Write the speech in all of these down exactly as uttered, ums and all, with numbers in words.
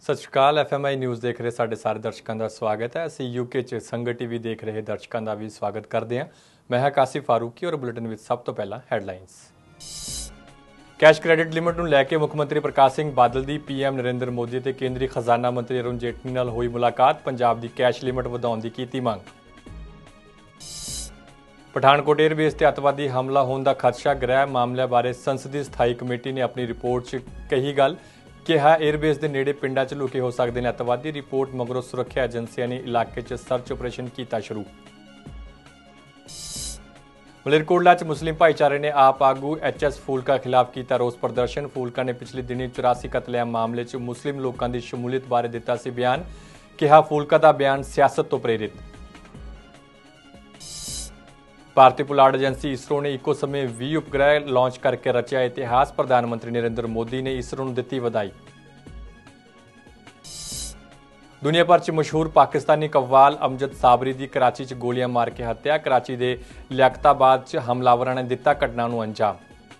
सत श्री अकाल F M I news देख रहे साढ़े सारे दर्शकों का स्वागत है। असी यूके च संगत टीवी देख रहे दर्शकों का भी स्वागत करते हैं। मैं हाँ कासिफ फारूकी और बुलेटिन में सब तो पहला हैडलाइनस। कैश क्रेडिट लिमिट नूं लैके मुख्यमंत्री प्रकाश सिंह बादल की पी एम नरेंद्र मोदी ते केंद्रीय खजाना मंत्री अरुण जेटली नाल हुई मुलाकात। पंजाब की कैश लिमिट वधाउण दी कीती मंग। पठानकोट एयरबेस ते अतवादी हमला होने का खदशा। गृह मामलों बारे संसदीय स्थाई कमेटी ने अपनी रिपोर्ट च कही गल किहा एयरबेस के नेड़े पिंडां च लुके हो सकते हैं अतवादी। रिपोर्ट मगरों सुरक्षा एजेंसियां ने इलाके च सर्च ऑपरेशन किया शुरू। मलेरकोटला च मुस्लिम भाईचारे ने आप आगू एच एस फूलका खिलाफ किया रोस प्रदर्शन। फूलका ने पिछले दिनी चौरासी कतलेआम मामले च मुस्लिम लोगों की शमूलियत बारे दिता सी बयान। कहा फूलका का बयान सियासत तो प्रेरित। भारतीय पुलाड़ एजेंसी इसरो ने इको समय भी उपग्रह लॉन्च करके रचा इतिहास। प्रधानमंत्री नरेंद्र मोदी ने इसरो को दी बधाई। दुनिया भर च मशहूर पाकिस्तानी कव्वाल अमजद साबरी की कराची च गोलियां मार के हत्या। कराची के लियाकताबाद च हमलावरों ने दिता घटना को अंजाम।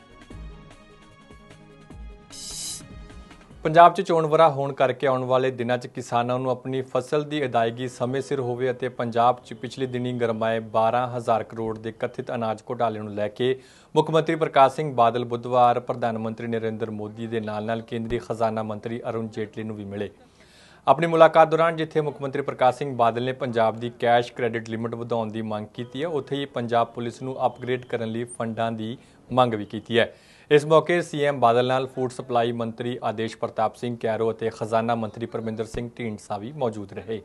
पंजाब च चोण वरा होने करके आने वाले दिनों च किसानों को अपनी फसल की अदायगी समय सिर होवे अते पंजाब च पिछले दिनी गरमाए बारह हज़ार करोड़ के कथित अनाज घोटाले को लैके मुख्यमंत्री प्रकाश सिंह बादल बुधवार प्रधानमंत्री नरेंद्र मोदी के नाल नाल केंद्रीय खजाना मंत्री अरुण जेटली को भी मिले। अपनी मुलाकात दौरान जिथे मुख्यमंत्री प्रकाश सिंह बादल ने पंजाब की कैश क्रेडिट लिमिट वधाउण की मंग की है, उत्थे ही पंजाब पुलिस को अपग्रेड करने लई फंडां की मंग भी की है। इस मौके सी एम बादल नाल फूड सप्लाई मंत्री आदेश प्रताप सिंह कैरो और खजाना मंत्री परमिंदर सिंह ढींडसा भी मौजूद रहे।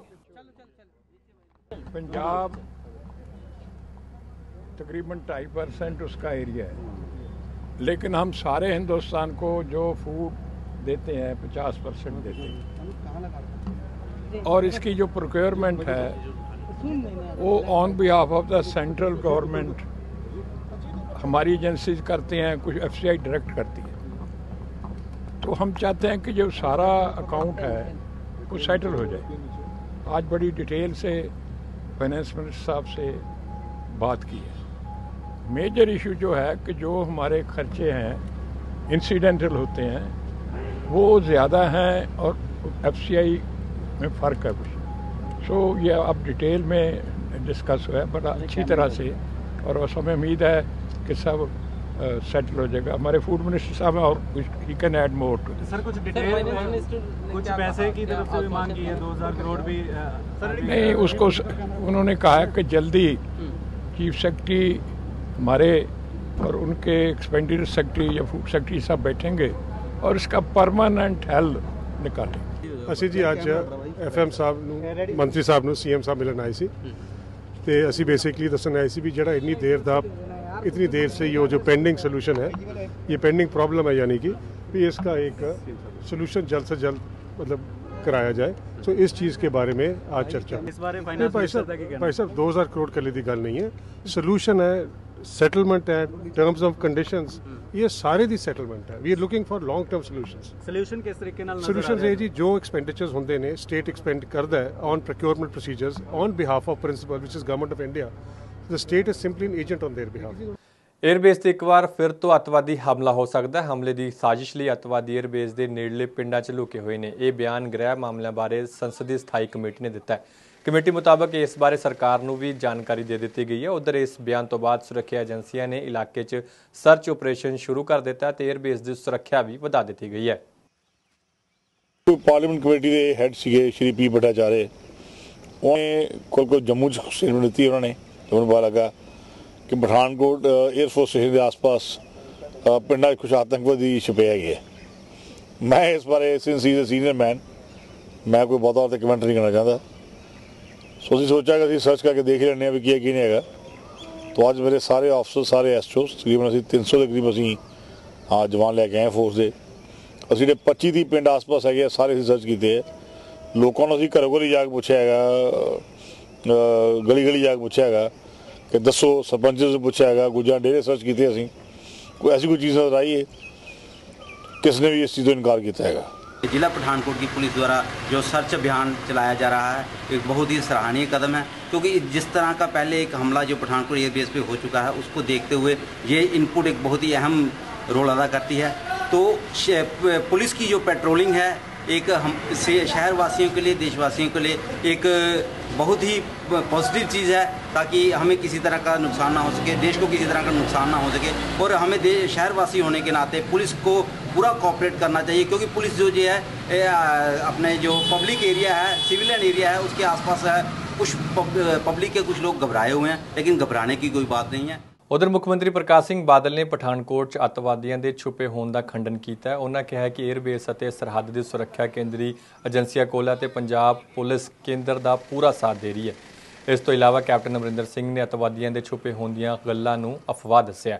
पंजाब तकरीबन ढाई परसेंट उसका एरिया है, लेकिन हम सारे हिंदुस्तान को जो फूड देते हैं पचास परसेंट देते हैं, और इसकी जो प्रोक्योरमेंट है वो on behalf of the central government हमारी एजेंसीज करते हैं, कुछ एफ सी आई डायरेक्ट करती है। तो हम चाहते हैं कि जो सारा अकाउंट है वो सेटल हो जाए। आज बड़ी डिटेल से फाइनेंस मिनिस्टर साहब से बात की है। मेजर इशू जो है कि जो हमारे खर्चे हैं इंसिडेंटल होते हैं वो ज़्यादा हैं और एफ सी आई में फ़र्क है कुछ। सो ये अब डिटेल में डिस्कस हुआ है बड़ा अच्छी तरह से, और बस हमें उम्मीद है कि सब सेटल हो जाएगा। हमारे फूड मिनिस्टर साहब हैं और कुछ ही can add more to this. Sir कुछ डिटेल कुछ पैसे की तरफ से भी मांग की है, दो हज़ार करोड़ भी नहीं, उसको उन्होंने कहा है कि जल्दी चीफ सेक्रेटरी हमारे और उनके एक्सपेंडिचर सेक्रेटरी या फूड सेक्रेटरी साहब बैठेंगे और इसका परमानेंट हल निकालेंगे। ਅਸੀਂ जी ਅੱਜ एफ एम साहब ਨੂੰ ਮੰਤਰੀ ਸਾਹਿਬ ਨੂੰ ਸੀ ਐਮ ਸਾਹਿਬ ਮਿਲਣ ਆਏ ਸੀ ਤੇ ਅਸੀਂ ਬੇਸਿਕਲੀ ਦੱਸਣ ਆਏ ਸੀ ਵੀ ਜਿਹੜਾ ਇੰਨੀ ਦੇਰ ਦਾ इतनी देर से ये जो पेंडिंग सोल्यूशन है, ये पेंडिंग प्रॉब्लम है, यानी कि भी इसका एक सोल्यूशन जल्द से जल्द मतलब कराया जाए। तो इस चीज़ के बारे में आज चर्चा। इस बारे में फाइनेंस मिनिस्टर का क्या कहना है? भाई साहब दो हज़ार करोड़ के लिए गल नहीं है, सोल्यूशन है, सेटलमेंट है, टर्म्स ऑफ कंडीशंस, ये सारे दी सेटलमेंट है। We are looking for long term solutions. Solution किस तरीके नाल सोल्यूशन है जी जो एक्सपेंडिचर्स होंदे ने स्टेट एक्सपेंड करदा है on procurement procedures on behalf of principal which is government of India. The state is simply an agent on their behalf. Airbase से एक बार फिर तो अतवादी हमला हो सकता है। हमले की साजिश लिए अतवादी एयरबेस के नेड़ले पिंडा च लुके हुए हैं। यह बयान गृह मामलों बारे संसदीय स्थाई कमेटी ने दिता है। कमेटी मुताबिक इस बारे सरकार को भी जानकारी दे दी गई है। उधर इस बयान तो बाद सुरक्षा एजेंसियां ने इलाके च सर्च ऑपरेशन शुरू कर दिता है तो एयरबेस की सुरक्षा भी बढ़ा दी गई है। पार्लीमेंट कमेटी के हैड सीगे श्री पी भट्टाचार्य, उन्होंने कोल को जम्मू स्टेटमेंट दी। उन्होंने जम्मू पता लगा कि पठानकोट एयरफोर्स स्टेशन के आस पास पिंडा कुछ आतंकवादी छुपे है। मैं इस बारे सिंस ही सीनियर मैन मैं कोई बहुत और कमेंट नहीं करना चाहता। सो अभी सोचा कि सर्च करके देख लें भी की की नहीं है। तो अज मेरे सारे ऑफिसर सारे एस ओ तकरीबन अभी तीन सौ के करीब असी हाँ जवान लैके आए फोर्स के। असी जो पच्ची तीह पिंड आस पास है सारे अभी सर्च किए। लोगों को अभी घरों घरों जाके पूछा है, गली गली जाके पूछा है कि दसो, सरपंच से पूछा है, गुजा डेरे सर्च किए। असी कोई ऐसी कोई चीज़ नजर आई है, किसने भी इस चीज़ को इनकार किया है। जिला पठानकोट की पुलिस द्वारा जो सर्च अभियान चलाया जा रहा है एक बहुत ही सराहनीय कदम है, क्योंकि जिस तरह का पहले एक हमला जो पठानकोट एयरबेस पे हो चुका है उसको देखते हुए ये इनपुट एक बहुत ही अहम रोल अदा करती है। तो पुलिस की जो पेट्रोलिंग है एक हम शहर वासियों के लिए, देशवासियों के लिए एक बहुत ही पॉजिटिव चीज़ है, ताकि हमें किसी तरह का नुकसान ना हो सके, देश को किसी तरह का नुकसान ना हो सके। और हमें शहरवासी होने के नाते पुलिस को पूरा कोऑपरेट करना चाहिए, क्योंकि पुलिस जो जो है अपने जो पब्लिक एरिया है, सिविलियन एरिया है, उसके आसपास है कुछ पब्लिक के कुछ लोग घबराए हुए हैं, लेकिन घबराने की कोई बात नहीं है। उधर मुख मंत्री प्रकाश सिंह बादल ने पठानकोट 'ਚ ਅੱਤਵਾਦੀਆਂ ਦੇ ਛੁਪੇ ਹੋਣ ਦਾ ਖੰਡਨ ਕੀਤਾ ਹੈ। ਉਹਨਾਂ ਕਿਹਾ ਕਿ 에ਅਰਬੇਸ ਅਤੇ ਸਰਹੱਦ ਦੀ ਸੁਰੱਖਿਆ ਕੇਂਦਰੀ ਏਜੰਸੀਆਂ ਕੋਲ ਅਤੇ ਪੰਜਾਬ ਪੁਲਿਸ ਕੇਂਦਰ ਦਾ ਪੂਰਾ ਸਾਥ ਦੇ ਰਹੀ ਹੈ। ਇਸ ਤੋਂ ਇਲਾਵਾ ਕੈਪਟਨ ਅਮਰਿੰਦਰ ਸਿੰਘ ਨੇ ਅੱਤਵਾਦੀਆਂ ਦੇ ਛੁਪੇ ਹੋਣ ਦੀਆਂ ਗੱਲਾਂ ਨੂੰ ਅਫਵਾਹ ਦੱਸਿਆ।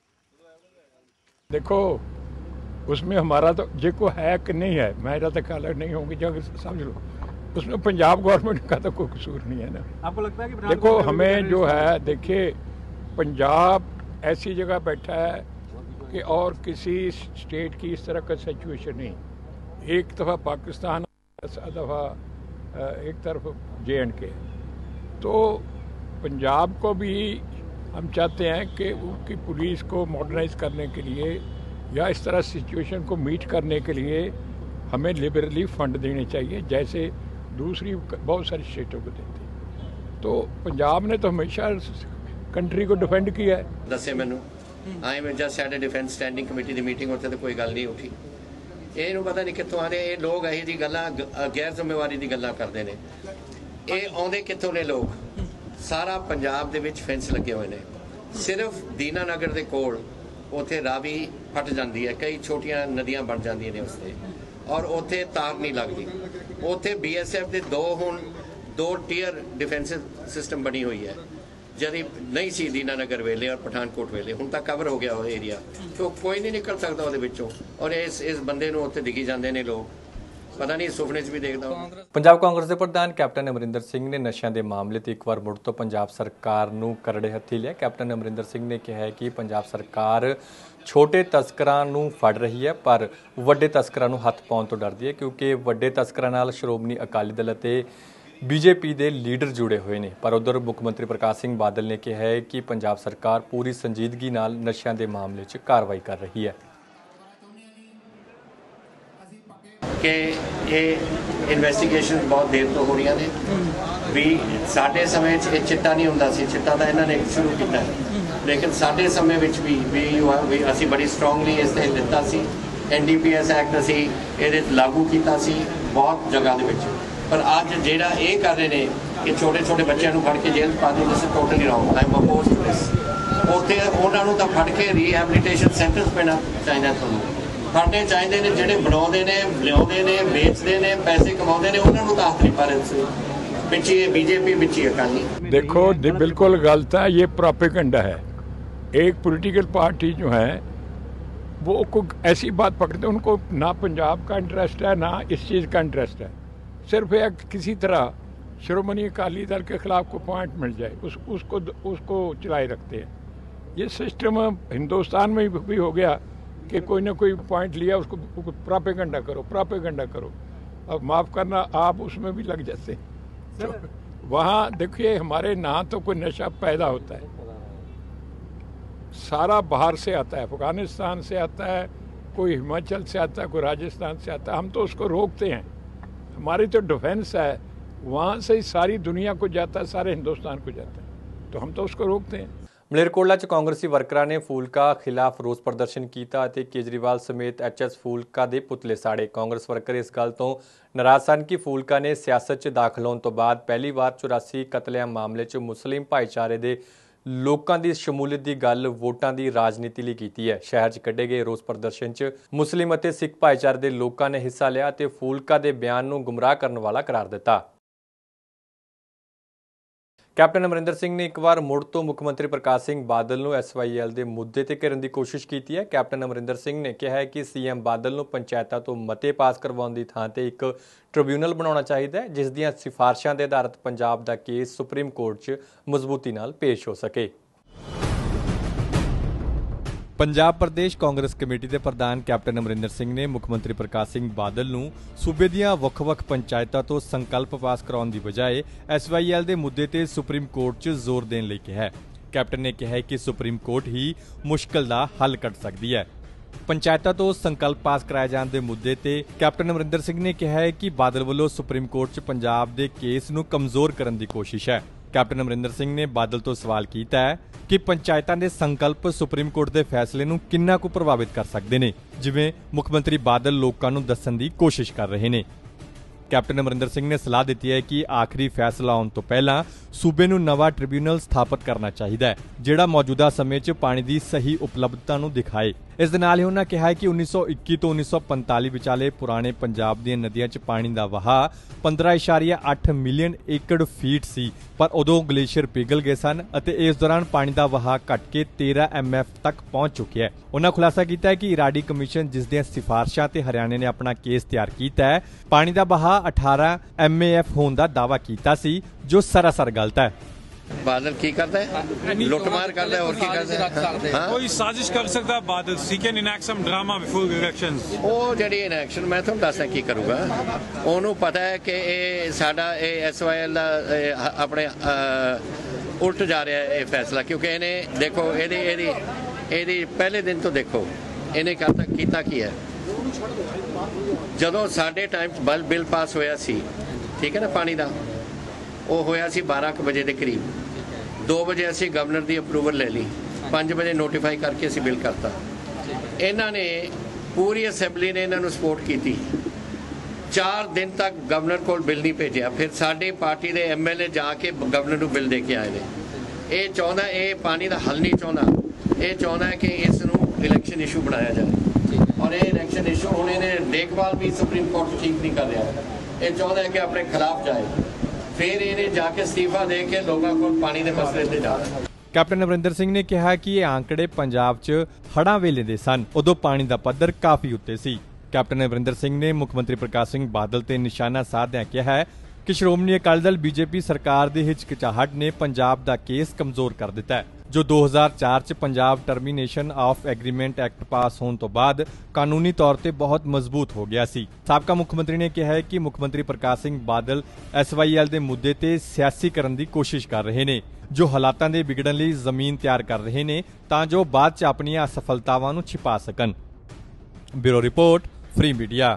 देखो उसमें हमारा तो जो है कि नहीं है, मेरा तो ख्याल नहीं होगी, जब समझ लो उसमें पंजाब गवर्नमेंट का तो कोई कसूर नहीं है ना। आपको लगता है कि देखो हमें जो है, देखिए पंजाब ऐसी जगह बैठा है कि और किसी स्टेट की इस तरह का सिचुएशन नहीं। एक दफ़ा पाकिस्तान, दफ़ा एक तरफ जे एंड के, तो पंजाब को भी हम चाहते हैं कि उनकी पुलिस को मॉडर्नाइज करने के लिए या इस तरह सिचुएशन को मीट करने के लिए हमें लिबरली फंड देने चाहिए, जैसे दूसरी बहुत सारी स्टेटों को देते हैं। तो पंजाब ने तो हमेशा कंट्री को डिफेंड किया है। दसे मैनू आई मैं just said defence standing committee की मीटिंग, उत्थे तो कोई गल नहीं उठी। इहनूं पता नहीं कित्थों आने ये लोग, यही जी गल्लां गैर जिम्मेवारी की गल्लां करते हैं। ये आउंदे कित्थों ने लोग? सारा पंजाब दे विच फेंस लगे हुए हैं। सिर्फ दीना नगर के कोल उत्थे रावी फट जाती है, कई छोटियां नदियां बन जांदियां ने उसते, और उत्थे तार नहीं लगती। उत्थे बी एस एफ के दो हुण दो टीयर डिफेंसिव सिस्टम बनी हुई है, जदी नहीं सी दीना नगर वेले और पठानकोट वेले, हुण तां कवर हो गया वो एरिया, तो कोई नहीं निकल सकता उहदे विचों। और इस इस बंदे नूं उत्थे दिखी जांदे ने लोग, पता नहीं सुपने 'ਚ भी देखदा हूं। ਪੰਜਾਬ ਕਾਂਗਰਸ ਦੇ ਪ੍ਰਧਾਨ ਕੈਪਟਨ ਅਮਰਿੰਦਰ ਸਿੰਘ ਨੇ ਨਸ਼ਿਆਂ ਦੇ ਮਾਮਲੇ ਤੇ ਇੱਕ ਵਾਰ ਮੁੜ ਤੋਂ ਪੰਜਾਬ ਸਰਕਾਰ ਨੂੰ ਕਰੜੇ ਹੱਥੀ ਲਿਆ। ਕੈਪਟਨ ਅਮਰਿੰਦਰ ਸਿੰਘ ਨੇ ਕਿਹਾ ਹੈ ਕਿ ਪੰਜਾਬ ਸਰਕਾਰ ਛੋਟੇ ਤਸਕਰਾਂ ਨੂੰ ਫੜ ਰਹੀ ਹੈ, ਪਰ ਵੱਡੇ ਤਸਕਰਾਂ ਨੂੰ ਹੱਥ ਪਾਉਣ ਤੋਂ ਡਰਦੀ ਹੈ, ਕਿਉਂਕਿ ਵੱਡੇ ਤਸਕਰਾਂ ਨਾਲ ਸ਼੍ਰੋਮਣੀ ਅਕਾਲੀ ਦਲ ਅਤੇ ਬੀਜੇਪੀ ਦੇ ਲੀਡਰ ਜੁੜੇ ਹੋਏ ਨੇ। ਪਰ ਉਧਰ ਮੁੱਖ ਮੰਤਰੀ ਪ੍ਰਕਾਸ਼ ਸਿੰਘ ਬਾਦਲ ਨੇ ਕਿਹਾ ਹੈ ਕਿ ਪੰਜਾਬ ਸਰਕਾਰ ਪੂਰੀ ਸੰਜੀਦਗੀ ਨਾਲ ਨਸ਼ਿਆਂ ਦੇ ਮਾਮਲੇ 'ਚ ਕਾਰਵਾਈ ਕਰ ਰਹੀ ਹੈ। कि ये इन्वेस्टिगेशन बहुत देर तो हो रही ने भी। साढ़े समय ये चिट्टा नहीं होंदा सी, चिट्टा तो इन्होंने शुरू किया, लेकिन साढ़े समय विच भी भी भी असी बड़ी स्ट्रोंगली इस ते दिता सी। N D P S act असी ये लागू किया सी बहुत जगह दे विच, पर अज जिहड़ा ये कर रहे हैं कि छोटे छोटे बच्चों को फड़ के जेल पा दें, this is totally wrong. I am oppose to this. उत्थे उन्होंने तो फड़ के रिहैबिलिटेशन सेंटर्स पैना चाहिए, थोड़ा फड़ने चाहिए ने, जिहड़े बनाउंदे ने, लिआउंदे ने, बेचते ने, पैसे कमाउंदे ने, उन्होंने तो हाथ नहीं पा रहे। पिछी बीजेपी पिछी अकाली। देखो बिल्कुल गलत है, ये प्रोपेगेंडा है। एक पॉलिटिकल पार्टी जो है वो को ऐसी बात पकड़ते, उनको ना पंजाब का इंटरेस्ट है ना इस चीज़ का इंटरेस्ट है। सिर्फ एक किसी तरह श्रोमणी अकाली दल के खिलाफ कोई पॉइंट मिल जाए उस उसको उसको चलाए रखते हैं। ये सिस्टम हिंदुस्तान में भी हो गया कि कोई ना कोई पॉइंट लिया उसको प्रोपेगेंडा करो प्रोपेगेंडा करो। अब माफ़ करना, आप उसमें भी लग जाते हैं। तो वहाँ देखिए हमारे ना तो कोई नशा पैदा होता है, सारा बाहर से आता है, अफगानिस्तान से आता है, कोई हिमाचल से आता है, कोई राजस्थान से आता है। हम तो उसको रोकते हैं, हमारी तो डिफेंस है, वहाँ से ही सारी दुनिया को जाता है, सारे हिंदुस्तान को जाता है, तो हम तो उसको रोकते हैं। ਮਲੇਰਕੋਟਲਾ 'ਚ ਕਾਂਗਰਸੀ ਵਰਕਰਾਂ ਨੇ ਫੂਲਕਾ ਖਿਲਾਫ ਰੋਸ ਪ੍ਰਦਰਸ਼ਨ ਕੀਤਾ ਅਤੇ ਕੇਜਰੀਵਾਲ ਸਮੇਤ ਐਚ ਐਸ ਫੂਲਕਾ ਦੇ ਪੁਤਲੇ ਸਾੜੇ। ਕਾਂਗਰਸ ਵਰਕਰ ਇਸ ਗੱਲ ਤੋਂ ਨਾਰਾਜ਼ ਸਨ ਕਿ ਫੂਲਕਾ ਨੇ ਸਿਆਸਤ 'ਚ ਦਾਖਲ ਹੋਣ ਤੋਂ ਬਾਅਦ ਪਹਿਲੀ ਵਾਰ ਚੁਰਾਸੀ ਕਤਲੇਆਮ ਮਾਮਲੇ 'ਚ ਮੁਸਲਿਮ ਭਾਈਚਾਰੇ ਦੇ ਲੋਕਾਂ ਦੀ ਸ਼ਮੂਲੀਅਤ ਦੀ ਗੱਲ ਵੋਟਾਂ ਦੀ ਰਾਜਨੀਤੀ ਲਈ ਕੀਤੀ ਹੈ। ਸ਼ਹਿਰ 'ਚ ਕੱਢੇ ਗਏ ਰੋਸ ਪ੍ਰਦਰਸ਼ਨ 'ਚ ਮੁਸਲਿਮ ਅਤੇ ਸਿੱਖ ਭਾਈਚਾਰੇ ਦੇ ਲੋਕਾਂ ਨੇ ਹਿੱਸਾ ਲਿਆ ਅਤੇ ਫੂਲਕਾ ਦੇ ਬਿਆਨ ਨੂੰ ਗੁੰਮਰਾਹ ਕਰਨ ਵਾਲਾ ਕਰਾਰ ਦਿੱਤਾ। ਕੈਪਟਨ ਅਮਰਿੰਦਰ ਸਿੰਘ ਨੇ ਇੱਕ ਵਾਰ ਮੁੜ ਤੋਂ ਮੁੱਖ ਮੰਤਰੀ ਪ੍ਰਕਾਸ਼ ਸਿੰਘ ਬਾਦਲ ਨੂੰ ਐਸ ਵਾਈ ਐਲ ਦੇ ਮੁੱਦੇ ਤੇ ਘੇਰਨ ਦੀ ਕੋਸ਼ਿਸ਼ ਕੀਤੀ ਹੈ। ਕੈਪਟਨ ਅਮਰਿੰਦਰ ਸਿੰਘ ਨੇ ਕਿਹਾ ਹੈ ਕਿ ਸੀ ਐਮ ਬਾਦਲ ਨੂੰ ਪੰਚਾਇਤਾਂ ਤੋਂ ਮਤੇ ਪਾਸ ਕਰਵਾਉਣ ਦੀ ਥਾਂ ਤੇ ਇੱਕ ਟ੍ਰਿਬਿਊਨਲ ਬਣਾਉਣਾ ਚਾਹੀਦਾ ਹੈ, ਜਿਸ ਦੀਆਂ ਸਿਫਾਰਸ਼ਾਂ ਦੇ ਆਧਾਰਿਤ ਪੰਜਾਬ ਦਾ ਕੇਸ ਸੁਪਰੀਮ ਕੋਰਟ 'ਚ ਮਜ਼ਬੂਤੀ ਨਾਲ ਪੇਸ਼ ਹੋ ਸਕੇ। ਪੰਜਾਬ ਪ੍ਰਦੇਸ਼ ਕਾਂਗਰਸ ਕਮੇਟੀ ਦੇ ਪ੍ਰਧਾਨ ਕੈਪਟਨ ਅਮਰਿੰਦਰ ਸਿੰਘ ਨੇ ਮੁੱਖ ਮੰਤਰੀ ਪ੍ਰਕਾਸ਼ ਸਿੰਘ ਬਾਦਲ ਨੂੰ ਸੂਬੇ ਦੀਆਂ ਵੱਖ-ਵੱਖ ਪੰਚਾਇਤਾਂ ਤੋਂ ਸੰਕਲਪ ਪਾਸ ਕਰਾਉਣ ਦੀ ਬਜਾਏ ਐਸ ਵਾਈ ਐਲ ਦੇ ਮੁੱਦੇ ਤੇ ਸੁਪਰੀਮ ਕੋਰਟ 'ਚ ਜ਼ੋਰ ਦੇਣ ਲਈ ਕਿਹਾ ਹੈ। ਕੈਪਟਨ ਨੇ ਕਿਹਾ ਕਿ ਸੁਪਰੀਮ ਕੋਰਟ ਹੀ ਮੁਸ਼ਕਲ ਦਾ ਹੱਲ ਕੱਢ ਸਕਦੀ ਹੈ। ਪੰਚਾਇਤਾਂ ਤੋਂ ਸੰਕਲਪ ਪਾਸ ਕਰਾਏ ਜਾਣ ਦੇ ਮੁੱਦੇ ਤੇ ਕੈਪਟਨ ਅਮਰਿੰਦਰ ਸਿੰਘ ਨੇ ਕਿਹਾ ਹੈ ਕਿ ਬਾਦਲ ਵੱਲੋਂ ਸੁਪਰੀਮ ਕੋਰਟ 'ਚ ਪੰਜਾਬ ਦੇ ਕੇਸ ਨੂੰ ਕਮਜ਼ੋਰ ਕਰਨ ਦੀ ਕੋਸ਼ਿਸ਼ ਹੈ। ਕੈਪਟਨ ਅਮਰਿੰਦਰ ਸਿੰਘ ਨੇ ਬਾਦਲ ਤੋਂ ਸਵਾਲ ਕੀਤਾ ਹੈ ਕਿ ਪੰਚਾਇਤਾਂ ਦੇ ਸੰਕਲਪ ਸੁਪਰੀਮ ਕੋਰਟ ਦੇ ਫੈਸਲੇ ਨੂੰ ਕਿੰਨਾ ਕੁ ਪ੍ਰਭਾਵਿਤ ਕਰ ਸਕਦੇ ਨੇ, ਜਿਵੇਂ ਮੁੱਖ ਮੰਤਰੀ ਬਾਦਲ ਲੋਕਾਂ ਨੂੰ ਦੱਸਣ ਦੀ ਕੋਸ਼ਿਸ਼ ਕਰ ਰਹੇ ਨੇ। ਕੈਪਟਨ ਅਮਰਿੰਦਰ ਸਿੰਘ ਨੇ ਸਲਾਹ ਦਿੱਤੀ ਹੈ ਕਿ ਆਖਰੀ ਫੈਸਲਾ ਆਉਣ ਤੋਂ ਪਹਿਲਾਂ ਸੂਬੇ ਨੂੰ ਨਵਾਂ ਟ੍ਰਿਬਿਊਨਲ ਸਥਾਪਿਤ ਕਰਨਾ ਚਾਹੀਦਾ ਹੈ, ਜਿਹੜਾ ਮੌਜੂਦਾ ਸਮੇਂ 'ਚ ਪਾਣੀ ਦੀ ਸਹੀ ਉਪਲਬਧਤਾ ਨੂੰ ਦਿਖਾਏ। ਇਸ ਦੇ ਨਾਲ ਹੀ ਉਹਨਾਂ ਕਿਹਾ ਹੈ ਕਿ ਉੱਨੀ ਸੌ ਇੱਕੀ ਤੋਂ ਉੱਨੀ ਸੌ ਪੰਤਾਲੀ ਵਿਚਾਲੇ ਪੁਰਾਣੇ ਪੰਜਾਬ ਦੀਆਂ ਨਦੀਆਂ 'ਚ ਪਾਣੀ ਦਾ ਵਹਾਅ ਪੰਦਰਾਂ ਇਸ਼ਾਰੀਆ ਅੱਠ ਮਿਲੀਅਨ ਏਕੜ ਫੀਟ ਸੀ, ਪਰ ਉਦੋਂ ਗਲੇਸ਼ੀਅਰ ਪਿਘਲ ਗਏ ਸਨ ਅਤੇ ਇਸ ਦੌਰਾਨ ਪਾਣੀ ਦਾ ਵਹਾਅ ਘਟ ਕੇ ਤੇਰਾਂ ਐਮ ਐਫ ਤੱਕ ਪਹੁੰਚ ਚੁੱਕਿਆ ਹੈ। ਉਹਨਾਂ ਖੁਲਾਸਾ ਕੀਤਾ ਹੈ ਕਿ ਇਰਾਡੀ ਕਮਿਸ਼ਨ, ਜਿਸ ਦੀਆਂ ਸਿਫਾਰਸ਼ਾਂ ਤੇ ਹਰਿਆਣੇ ਨੇ ਆਪਣਾ ਕੇਸ ਤਿਆਰ ਕੀਤਾ ਹੈ, ਪਾਣੀ ਦਾ ਵਹਾਅ ਅਠਾਰਾਂ ਐਮ ਏ ਐਫ ਹੋਣ ਦਾ ਦਾਅਵਾ ਕੀਤਾ ਸੀ, ਜੋ ਸਰਾਸਰ ਗਲਤ ਹੈ। बादल की करता है, लुटमार करता है और की करता है। कोई साजिश कर सकता है बादल, he can enact some drama before elections। ਉਹ ਜਿਹੜੀ ਇਨੈਕਸ਼ਨ ਮੈਂ ਤੁਹਾਨੂੰ ਦੱਸਦਾ ਕੀ ਕਰੂਗਾ। ਉਹਨੂੰ ਪਤਾ ਹੈ ਕਿ ਇਹ ਸਾਡਾ ਇਹ ਐਸ ਵਾਈ ਐਲ ਦਾ ਆਪਣੇ ਉਲਟ ਜਾ ਰਿਹਾ ਇਹ ਫੈਸਲਾ, ਕਿਉਂਕਿ ਇਹਨੇ ਦੇਖੋ ਇਹਦੀ ਇਹਦੀ ਇਹਦੀ ਪਹਿਲੇ ਦਿਨ ਤੋਂ ਦੇਖੋ ਇਹਨੇ ਕਰਤਾ ਕੀਤਾ ਕੀ ਹੈ। ਜਦੋਂ ਸਾਡੇ ਟਾਈਮ 'ਚ ਬਲ ਬਿੱਲ ਪਾਸ ਹੋਇਆ ਸੀ, ਠੀਕ ਹੈ ਨਾ, ਪਾਣੀ ਦਾ, ਉਹ ਹੋਇਆ ਸੀ ਬਾਰਾਂ ਕੁ ਵਜੇ ਦੇ ਕਰੀਬ। ਦੋ ਵਜੇ ਅਸੀਂ ਗਵਰਨਰ ਦੀ ਅਪਰੂਵਲ ਲੈ ਲਈ, ਪੰਜ ਵਜੇ ਨੋਟੀਫਾਈ ਕਰਕੇ ਅਸੀਂ ਬਿੱਲ ਕਰਤਾ। ਇਹਨਾਂ ਨੇ ਪੂਰੀ ਅਸੈਂਬਲੀ ਨੇ ਇਹਨਾਂ ਨੂੰ ਸਪੋਰਟ ਕੀਤੀ। ਚਾਰ ਦਿਨ ਤੱਕ ਗਵਰਨਰ ਕੋਲ ਬਿੱਲ ਨਹੀਂ ਭੇਜਿਆ। ਫਿਰ ਸਾਡੀ ਪਾਰਟੀ ਦੇ ਐਮ ਐਲ ਏ ਜਾ ਕੇ ਗਵਰਨਰ ਨੂੰ ਬਿੱਲ ਦੇ ਕੇ ਆਏ ਨੇ। ਇਹ ਚਾਹੁੰਦਾ, ਇਹ ਪਾਣੀ ਦਾ ਹੱਲ ਨਹੀਂ ਚਾਹੁੰਦਾ, ਇਹ ਚਾਹੁੰਦਾ ਹੈ ਕਿ ਇਸ ਨੂੰ ਇਲੈਕਸ਼ਨ ਇਸ਼ੂ ਬਣਾਇਆ ਜਾਏ। ਔਰ ਇਹ ਇਲੈਕਸ਼ਨ ਇਸ਼ੂ ਹੁਣ ਇਹਨੇ ਦੇਖਭਾਲ ਵੀ ਸੁਪਰੀਮ ਕੋਰਟ ਠੀਕ ਨਹੀਂ ਕਰ ਰਿਹਾ। ਇਹ ਚਾਹੁੰਦਾ ਹੈ ਕਿ ਆਪਣੇ ਖਿਲਾਫ ਜਾਏ, ਫਿਰ ਇਹਨੇ ਜਾ ਕੇ ਅਸਤੀਫਾ ਦੇ ਕੇ ਲੋਕਾਂ ਕੋਲ ਪਾਣੀ ਦੇ ਮਸਲੇ ਤੇ ਜਾ ਰਿਹਾ। ਕੈਪਟਨ ਅਮਰਿੰਦਰ ਸਿੰਘ ਨੇ ਕਿਹਾ ਕਿ ਇਹ ਆંકੜੇ ਪੰਜਾਬ 'ਚ ਹੜ੍ਹਾਂ ਵੇਲੇ ਦੇ ਸਨ, ਉਦੋਂ ਪਾਣੀ ਦਾ ਪੱਧਰ ਕਾਫੀ ਉੱਤੇ ਸੀ। ਕੈਪਟਨ ਅਮਰਿੰਦਰ ਸਿੰਘ ਨੇ ਮੁੱਖ ਮੰਤਰੀ ਪ੍ਰਕਾਸ਼ ਸਿੰਘ ਬਾਦਲ ਤੇ ਨਿਸ਼ਾਨਾ ਸਾਧਦਿਆਂ ਕਿਹਾ ਹੈ ਕਿ ਸ਼੍ਰੋਮਣੀ ਅਕਾਲੀ ਦਲ ਬੀਜੇਪੀ ਸਰਕਾਰ ਦੀ ਹਿਚਕਿਚਾਹਟ ਨੇ ਪੰਜਾਬ ਦਾ ਕੇਸ ਕਮਜ਼ੋਰ ਕਰ ਦਿੱਤਾ ਹੈ, ਜੋ ਦੋ ਹਜ਼ਾਰ ਚਾਰ 'ਚ Punjab termination of agreement act pass ਹੋਣ ਤੋਂ ਬਾਅਦ ਕਾਨੂੰਨੀ ਤੌਰ ਤੇ ਬਹੁਤ ਮਜ਼ਬੂਤ ਹੋ ਗਿਆ ਸੀ। ਸਾਬਕਾ ਮੁੱਖ ਮੰਤਰੀ ਨੇ ਕਿਹਾ ਹੈ ਕਿ ਮੁੱਖ ਮੰਤਰੀ Prakash Singh Badal S Y L ਦੇ ਮੁੱਦੇ ਤੇ ਸਿਆਸੀ ਕਰਨ ਦੀ ਕੋਸ਼ਿਸ਼ ਕਰ ਰਹੇ ਨੇ, ਜੋ ਹਾਲਾਤਾਂ ਦੇ ਵਿਗੜਨ ਲਈ ਜ਼ਮੀਨ ਤਿਆਰ ਕਰ ਰਹੇ ਨੇ ਤਾਂ ਜੋ ਬਾਅਦ 'ਚ ਆਪਣੀਆਂ ਅਸਫਲਤਾਵਾਂ ਨੂੰ ਛਿਪਾ ਸਕਣ। Bureau report, free media.